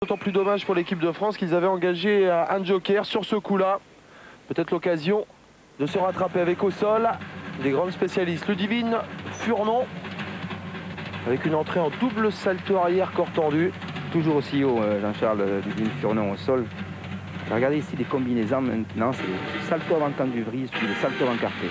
D'autant plus dommage pour l'équipe de France qu'ils avaient engagé un joker sur ce coup-là. Peut-être l'occasion de se rattraper avec au sol des grands spécialistes. Ludivine Furnon avec une entrée en double salto arrière corps tendu. Toujours aussi haut, Jean-Charles Ludivine Furnon au sol. Regardez ici les combinaisons maintenant, c'est le salto avant tendu brise puis le salto avant carpé.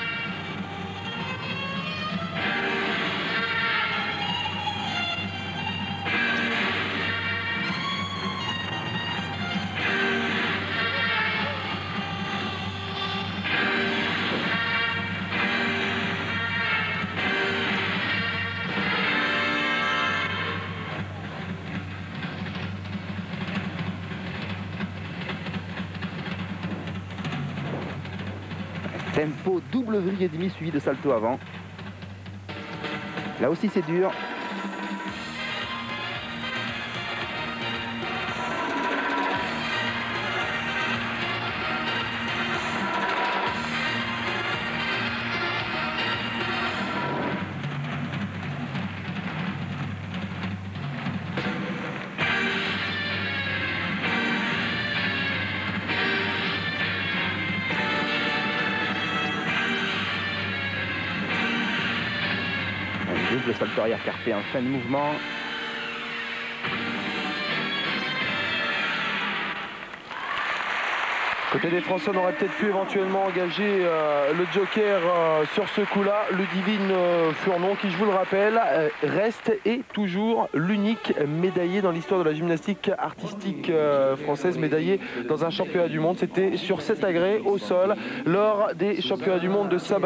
Tempo double vrille et demi suivi de salto avant. Là aussi c'est dur. Double salto arrière carpé en fin de mouvement. Côté des Français, on aurait peut-être pu éventuellement engager le joker sur ce coup-là. Ludivine Furnon, qui, je vous le rappelle, reste et toujours l'unique médaillé dans l'histoire de la gymnastique artistique française, médaillé dans un championnat du monde. C'était sur 7 agrès au sol lors des championnats du monde de sabat.